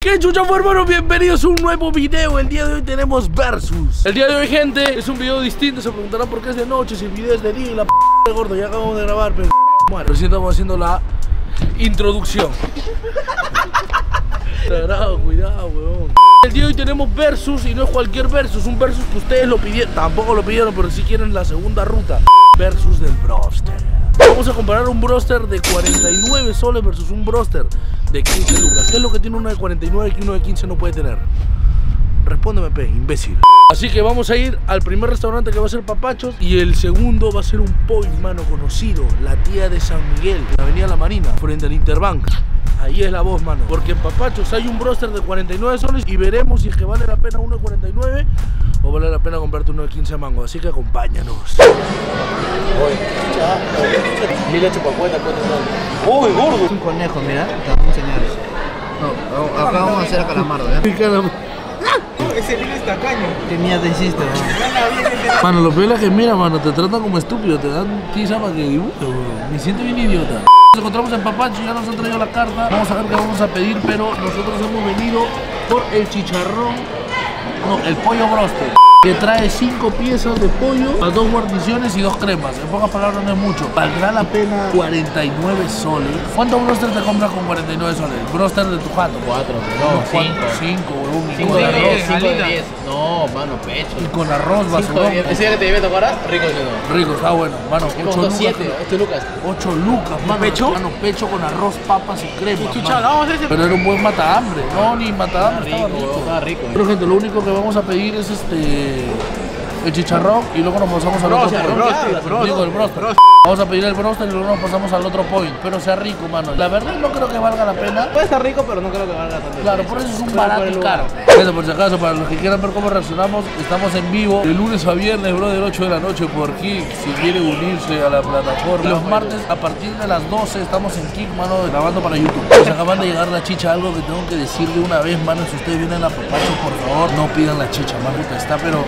¿Qué chucha fue, hermano? Bienvenidos a un nuevo video. El día de hoy tenemos versus. El día de hoy, gente, es un video distinto. Se preguntarán por qué es de noche, si el video es de día y la de gordo. Ya acabamos de grabar, pero bueno, recién estamos haciendo la introducción. Cuidado, weón. El día de hoy tenemos versus y no es cualquier versus. Un versus que ustedes lo pidieron. Tampoco lo pidieron, pero si quieren la segunda ruta. Versus del broster. Vamos a comparar un broster de 49 soles versus un broster de 15 lucas. ¿Qué es lo que tiene uno de 49 que uno de 15 no puede tener? Respóndeme, imbécil. Así que vamos a ir al primer restaurante, que va a ser Papachos, y el segundo va a ser un pollo, mano, conocido, la tía de San Miguel, en la avenida La Marina, frente al Interbank. Ahí es la voz, mano, porque en Papachos hay un broster de 49 soles y veremos si es que vale la pena uno de 49 o vale la pena comprarte uno de 15 mangos. Así que acompáñanos. Uy, gordo. Es un conejo, mira, te vamos a enseñar. No, acá vamos a hacer a calamardo, ¿eh? Ese niño es tacaño. ¿Qué mierda hiciste, Mano, lo peor es que mira, mano, te tratan como estúpido, te dan tiza para que dibuje, me siento bien idiota. Nos encontramos en Papachos, ya nos han traído la carta. Vamos a ver qué vamos a pedir, pero nosotros hemos venido por el chicharrón, no, el pollo broster, que trae 5 piezas de pollo, más 2 guarniciones y 2 cremas. En pocas palabras no es mucho. ¿Valdrá la pena 49 soles? ¿Cuántos broster te compras con 49 soles? ¿Broster de tu jato? 4, No, 5, huevón. 5 de arroz, 5 de 10. No, mano, pecho. Y con arroz, basurón. ¿Ese día que te llevé a tocar? Rico, ¿no? Rico, está bueno. Mano, 8 lucas. 7, 8 lucas. 8 lucas, mano. ¿Pecho? Mano, pecho con arroz, papas y crema. Chucha, vamos a ese. Pero era un buen matahambre. No, ni matahambre, estaba rico. Estaba rico. Pero gente, lo único que vamos a pedir es el chicharrón y luego nos pasamos al otro point. Digo, el broster. Vamos a pedir el broster y luego nos pasamos al otro point. Pero sea rico, mano. La verdad no creo que valga la pena. Puede estar rico, pero no creo que valga tanto. Claro, por eso es un barato y caro. Gente, por si acaso, para los que quieran ver cómo reaccionamos, estamos en vivo de lunes a viernes, bro, de 8 de la noche por Kick, si quiere unirse a la plataforma. Y los martes, a partir de las 12, estamos en Kick, mano, grabando para YouTube. Nos acaban de llegar la chicha, algo que tengo que decir de una vez, mano. Si ustedes vienen a Papachos, por favor, no pidan la chicha, más rica está, pero...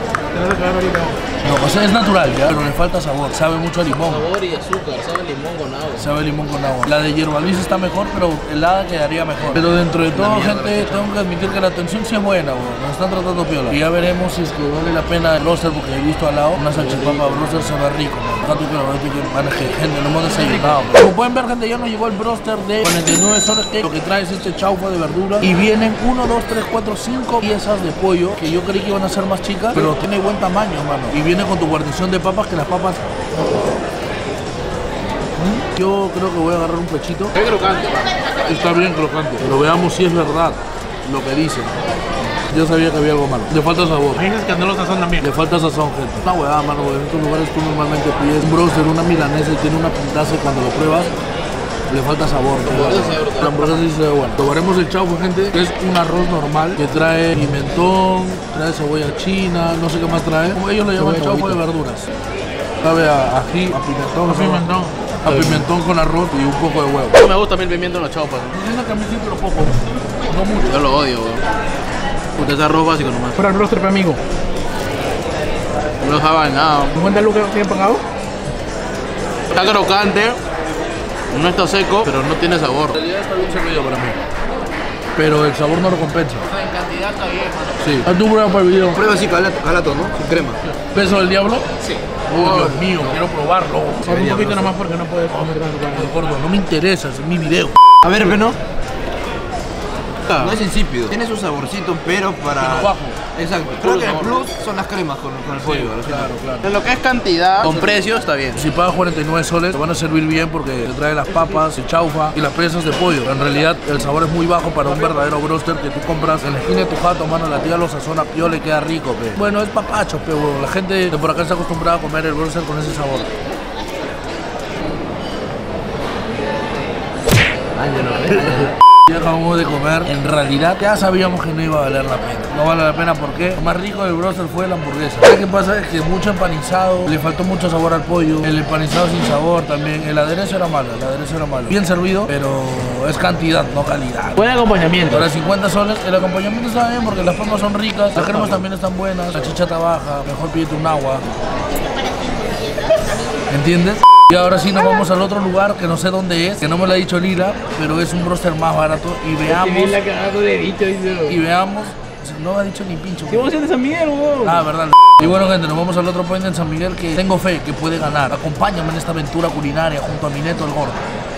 No, o sea, es natural, ¿ya? Pero le falta sabor, sabe mucho a limón. Sabor y azúcar, sabe limón con agua. Sabe limón con agua. La de hierba Luis está mejor, pero helada quedaría mejor. Pero dentro de todo, gente, tengo que admitir que la atención sí es buena, bro. Nos están tratando piola. Y ya veremos si es que vale la pena el broster, porque he visto al lado una salchipapa broster se ve rico, man. Gente, lo hemos desayunado. Como pueden ver, gente, ya nos llegó el broster de 49 soles, que lo que trae es este chaufa de verdura. Y vienen 1, 2, 3, 4, 5 piezas de pollo, que yo creí que iban a ser más chicas, pero tiene buen tamaño, mano. Y viene con tu guarnición de papas, que las papas... Yo creo que voy a agarrar un pechito. Es crocante. Está bien crocante, pero veamos si es verdad lo que dicen. Yo sabía que había algo malo. Le falta sabor. Me dices que no lo sazón también. Le falta sazón, gente. Una huevada, mano, porque en estos lugares tú normalmente pides un broster, una milanesa y tiene una pintaza y cuando lo pruebas le falta sabor. La hamburguesa sí se ve buena. Probaremos el chaufa, gente, que es un arroz normal que trae pimentón, trae cebolla china, no sé qué más trae. Como ellos lo llaman chaufa de verduras. Sabe a ají, a pimentón. A pimentón con arroz y un poco de huevo. No me gusta a mí el pimiento en los chaupas. Entiendo que a mí sí, pero poco. No mucho. Yo lo odio, weón. Porque es arroz básico nomás. Para el broster, para amigo. No sabe nada. ¿50 lucas que han pagado? Está crocante. No está seco, pero no tiene sabor. En realidad está bien servido para mí, pero el sabor no lo compensa. En cantidad está bien, mano. Sí. ¿Has tú prueba para el video? Prueba así calato, ¿no? Sin crema. ¿Peso del diablo? Sí. Dios mío, quiero probarlo. Un poquito nomás porque no puedes comer tanto. Gordo, no me interesa, es mi video. A ver, ¿no? No es insípido. Tiene su saborcito, pero para... Pero bajo. Exacto. Creo que el plus son las cremas con el pollo. Claro. En lo que es cantidad, con precio, está bien. Si pagas 49 soles, te van a servir bien porque te trae las papas, el chaufa y las piezas de pollo. En realidad, el sabor es muy bajo para un verdadero broster que tú compras en la esquina de tu jato, mano. La tía lo sazona piola y queda rico, pe. Bueno, es Papachos, pero la gente de por acá está acostumbrada a comer el broster con ese sabor. Ya acabamos de comer, en realidad ya sabíamos que no iba a valer la pena. No vale la pena porque lo más rico del broster fue la hamburguesa. ¿Sabes qué pasa? Es que mucho empanizado, le faltó mucho sabor al pollo, el empanizado sin sabor también, el aderezo era malo, bien servido, pero es cantidad, no calidad. Buen acompañamiento. Ahora 50 soles, el acompañamiento está bien porque las papas son ricas, las cremas también están buenas, la chicha está baja, mejor pídete un agua. ¿entiendes? Y ahora sí nos vamos al otro lugar que no sé dónde es, que no me lo ha dicho Lila, pero es un broster más barato. Y veamos. Y veamos. No me ha dicho ni pincho. ¿Qué vamos a hacer de San Miguel, weón? Ah, verdad. Y bueno, gente, nos vamos al otro point en San Miguel que tengo fe que puede ganar. Acompáñame en esta aventura culinaria junto a mi neto el gordo.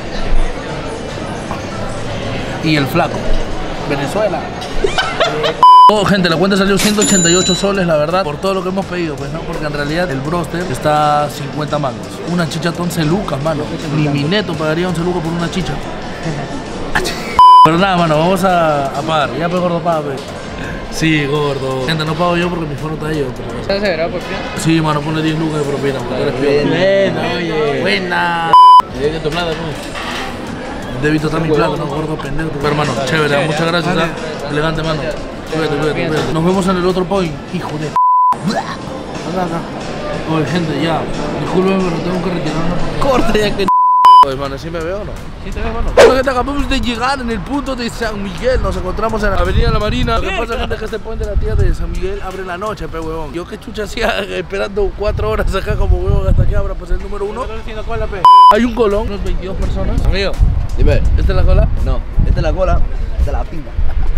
Y el flaco. Venezuela. Oh, gente, la cuenta salió 188 soles, la verdad, por todo lo que hemos pedido, pues, ¿no? Porque en realidad el broster está 50 mangos. Una chicha 11 lucas, mano. Ni mi neto pagaría 11 lucas por una chicha. Pero nada, mano, vamos a pagar. Ya, pues, gordo, paga, pues. Sí, gordo. Gente, no pago yo porque mi fono está ahí. ¿Sabes se verá por qué? Sí, mano, ponle 10 lucas de propina. Porque eres peor. Bueno, oye. Buena. De tu plata, pues. Débito está mi plata, no, gordo, pendejo. Pero, hermano, chévere, muchas gracias, ¿ah? Elegante, mano. Cuídate. Nos vemos en el otro point. Hijo de acá. Oye, gente, ya. Disculpen, pero tengo que retirarme. Corte ya que. Oye, mano, ¿sí me veo o no? Sí te ves, mano. Bueno, gente, acabamos de llegar en el punto de San Miguel. Nos encontramos en la Avenida La Marina. Lo que pasa, gente, es que este puente de la tía de San Miguel abre en la noche, pe, huevón. Yo que chucha hacía esperando 4 horas acá como huevón hasta que abra, pues el número 1. Hay un colón, unos 22 personas. Amigo, Dime. ¿esta es la cola? No, esta es la cola de la pinga.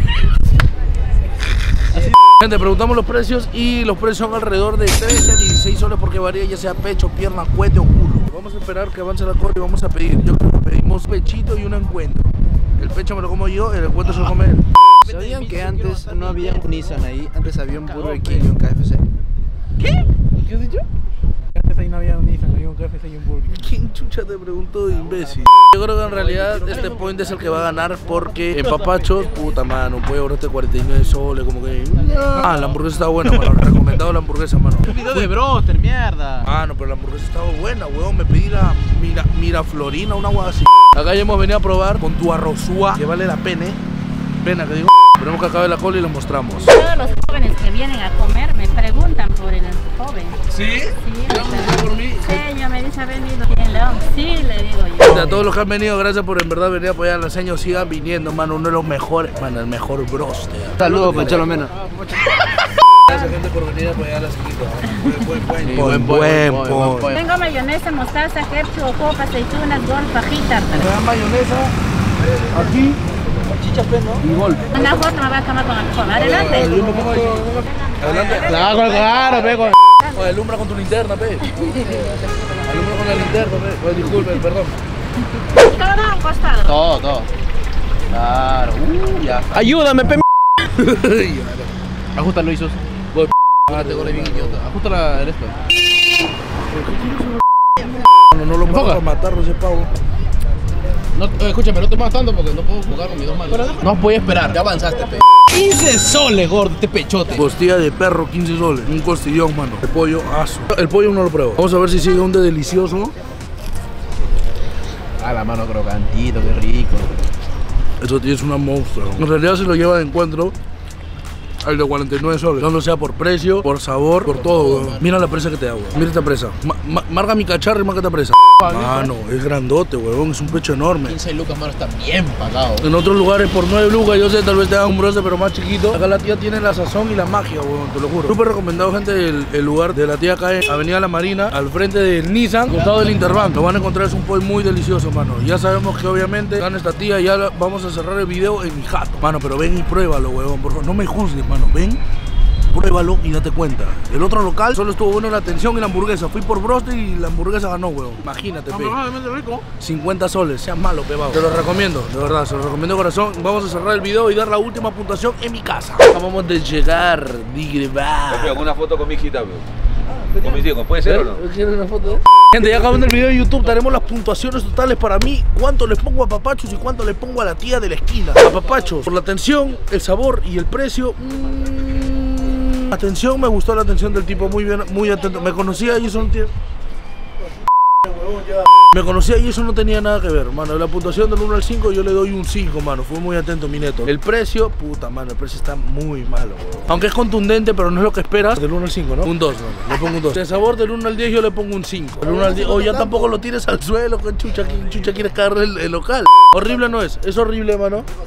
Gente, preguntamos los precios y los precios son alrededor de 13 a 16 soles porque varía ya sea pecho, pierna, cohete o culo. Vamos a esperar que avance la cola y vamos a pedir. Yo creo que pedimos pechito y un encuentro. El pecho me lo como yo, el encuentro se lo come él. ¿Sabían que antes no había un Nissan ahí? Antes había un Burger King y un KFC. ¿Qué? ¿Qué has dicho? Antes ahí no había un Nissan, había un KFC y un Burger. ¿Quién chucha te preguntó, imbécil? Yo creo que en realidad este point es el que va a ganar porque en Papachos, puta mano, un pollo broste 49 soles, como que... Ah, la hamburguesa está buena, mano, recomendado la hamburguesa, mano. Un video de broster, mierda. Ah, no, pero la hamburguesa estaba buena, weón, me pedí la Miraflorina, una hueá así. Acá ya hemos venido a probar con tu arrozúa, que vale la pena, que digo. Esperemos que acabe la cola y les mostramos. Todos los jóvenes que vienen a comer me preguntan por el joven. ¿Sí? Sí, por mí. sí, yo me dice, ¿ha venido aquí en León? Sí, le digo yo. A todos los que han venido, gracias por en verdad venir a apoyar a la señora. Sigan viniendo, mano, uno de los mejores, mano, el mejor broster. Saludos, Panchalo Mena. Gracias, gente, por venir a apoyar a la señora. Buen point. Tengo mayonesa, mostaza, ketchup, copa, aceitunas, gol, fajita. Me dan mayonesa, aquí, chicha ¿no? Y gol. Una foto me va a tomar con alcohol. Adelante. Adelante. Claro, pego. Alumbra con tu linterna, pe. Alumbra con la linterna, pe. Pues, disculpen, perdón. Todo a un costado. Todo. Claro, ya. Ayúdame, pe. Ajustalo, Isos. Ah, te corre bien idiota. Ajusta el esto. No lo puedo para matarlo ese pavo. No, escúchame, no te matas tanto porque no puedo jugar con mis dos manos. No voy a esperar. Ya avanzaste, pe. 15 soles, gordo, este pechote. Costilla de perro, 15 soles. Un costillón, mano. El pollo, aso. El pollo no lo pruebo. Vamos a ver si sigue un de delicioso. Ah, la mano crocantito, qué rico. Eso es una monstruo. En realidad se lo lleva de encuentro al de 49 soles. No sea por precio, por sabor, por todo, weón. Mira la presa que te hago. Mira esta presa. Marca mi cacharro y marca esta presa. Mano, es grandote, weón. Es un pecho enorme. 15 lucas, mano, está bien pagado. En otros lugares por 9 lucas, yo sé, tal vez te hagan un broster pero más chiquito. Acá la tía tiene la sazón y la magia, weón, te lo juro. Súper recomendado, gente, el lugar de la tía acá en Avenida La Marina, al frente del Nissan, costado del Interbank. Lo van a encontrar, es un point muy delicioso, mano. Ya sabemos que obviamente gana esta tía y ya vamos a cerrar el video en mi jato. Mano, pero ven y pruébalo, weón, por favor. No me juzgues, mano, ven. Pruébalo y date cuenta. El otro local solo estuvo bueno la atención y la hamburguesa. Fui por broster y la hamburguesa ganó, weón. Imagínate, pe. 50 soles, seas malo, pe, babo. Te lo recomiendo, de verdad, se lo recomiendo de corazón. Vamos a cerrar el video y dar la última puntuación en mi casa. Acabamos de llegar, digrebar. Hago una foto con mi hijita, bro. Con mis hijos, ¿puede ser o no? ¿Quieres una foto? Gente, ya acabando el video de YouTube, daremos las puntuaciones totales para mí. Cuánto les pongo a Papachos y cuánto les pongo a la tía de la esquina. A Papachos, por la atención, el sabor y el precio. Atención, me gustó la atención del tipo, muy bien, muy atento. Me conocía y eso no tiene... Me conocía y eso no tenía nada que ver, mano. La puntuación del 1 al 5 yo le doy un 5, mano. Fue muy atento mi neto. El precio, puta, mano, el precio está muy malo, bro. Aunque es contundente, pero no es lo que esperas. Del 1 al 5, ¿no? Un 2, mano. Le pongo un 2. El sabor del 1 al 10 yo le pongo un 5. Del 1 al 10, oh, ya tampoco lo tires al suelo, que chucha quieres caer el local. Horrible no es horrible, mano.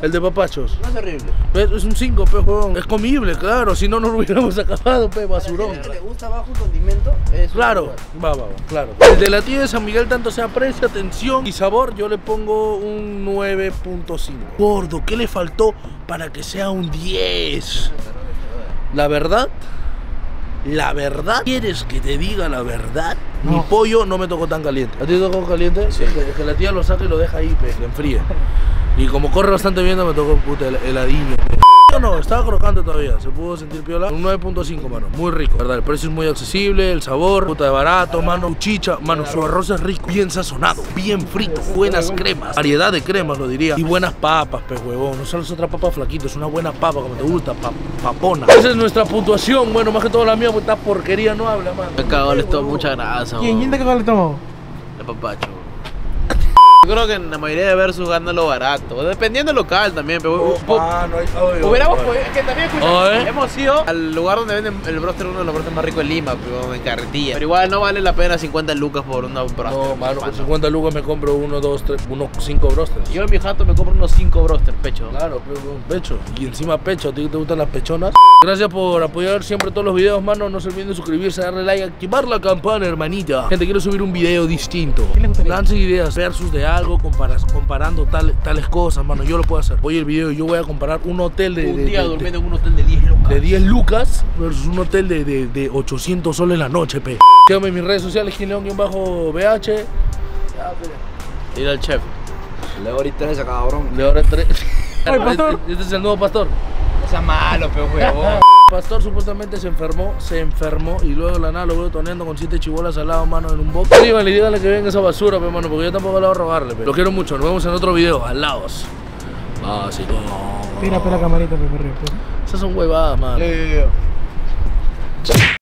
El de papachos. No es horrible. Es un 5, pe, huevón. Es comible, claro. Si no, no lo hubiéramos acabado, pe, basurón. Si le gusta bajo condimento, es Claro, va, claro. El de la tía de San Miguel tanto sea precio, atención y sabor, yo le pongo un 9.5. Gordo, ¿qué le faltó para que sea un 10? La verdad, ¿quieres que te diga la verdad? No. Mi pollo no me tocó tan caliente. ¿A ti te tocó caliente? Sí. Es que la tía lo saca y lo deja ahí, pe, que enfríe. Y como corre bastante bien, me tocó puta heladillo, pe. No, estaba crocante todavía, se pudo sentir piola. Un 9.5, mano, muy rico, ¿verdad? El precio es muy accesible, el sabor, puta de barato, mano, chicha, mano, su arroz es rico, bien sazonado, bien frito, buenas cremas, variedad de cremas, lo diría, y buenas papas, pe huevón, no solo es otra papa flaquita, es una buena papa, como te gusta, papona. Esa es nuestra puntuación, bueno, más que todo la mía, porque esta porquería no habla, mano. Me cagó el estómago, mucha grasa. ¿Quién te cagó el estómago? El papacho. Yo creo que en la mayoría de versus gana lo barato, dependiendo del local también, pero hubiéramos que también hemos ido al lugar donde venden el broster, uno de los brosters más ricos de Lima, pero en carretilla. Pero igual no vale la pena 50 lucas por una broster. No, mano, por 50 lucas me compro 1, 2, 3, unos 5 brosters. Yo en mi jato me compro unos 5 brosters, pecho. Claro, pero pecho. Y encima pecho, ¿a ti te gustan las pechonas? Gracias por apoyar siempre todos los videos, mano. No se olviden de suscribirse, darle like, activar la campana, hermanita. Gente, quiero subir un video distinto. Lance ideas versus de algo, comparando tales cosas, mano. Yo lo puedo hacer. Hoy el video yo voy a comparar un hotel un día durmiendo en un hotel de 10 lucas. De 10 lucas versus un hotel de 800 soles la noche, pe. Síganme en mis redes sociales, Gileón-BH. Ir al chef. Leo ahorita 3 a cabrón. Leo ahora 3. Ay, pastor. Este es el nuevo pastor. No sea malo, pero huevón. Pastor supuestamente se enfermó y luego la nada lo veo toneando con 7 chibolas al lado, mano, en un box. Díganle y díganle que venga esa basura, pe, mano, porque yo tampoco le voy a rogarle, pe. Lo quiero mucho, nos vemos en otro video, al lados. Básico. Tira la camarita, pe, perreo. Esas son huevadas, mano.